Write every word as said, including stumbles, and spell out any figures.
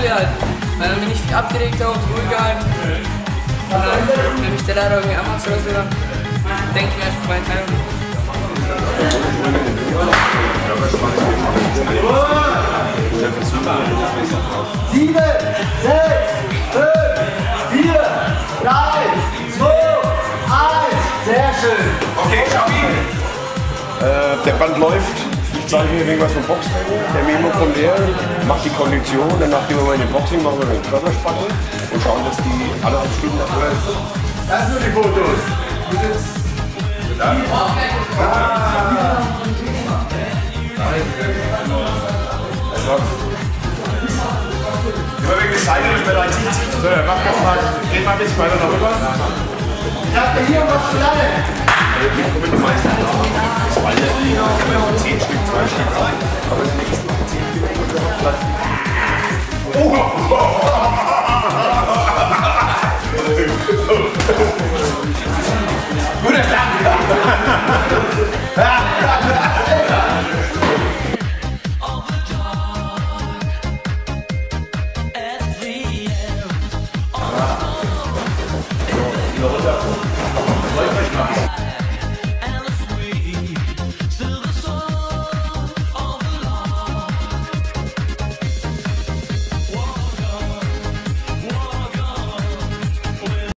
gehalten. Weil dann bin ich viel abgeregter und ruhiger halt. Und dann, wenn mich der Lehrer irgendwie anmacht oder so, dann denke ich einfach meine Teilung. Sieben, sechs, fünf, vier, drei, zwei, eins. Sehr schön. Okay, schau ihn. Äh, der Band läuft. Ich zeige hier irgendwas vom Boxtraining. Der Memo kommt her, macht die Kondition. Danach gehen wir mal in den Boxing, machen wir den Körperspannen und schauen, dass die anderthalb Stunden dafür ist. Das sind nur die Fotos. Dann. Immer wegen des Seite, ich werde ein Ziel ziehen. So, mach das mal. Geht mal ein bisschen weiter darüber. Ich habe hier was zu lernen. Wir kommen die meisten nach. Das war ja zehn Stück, zwölf Stück. Aber die nächsten zehn Stück.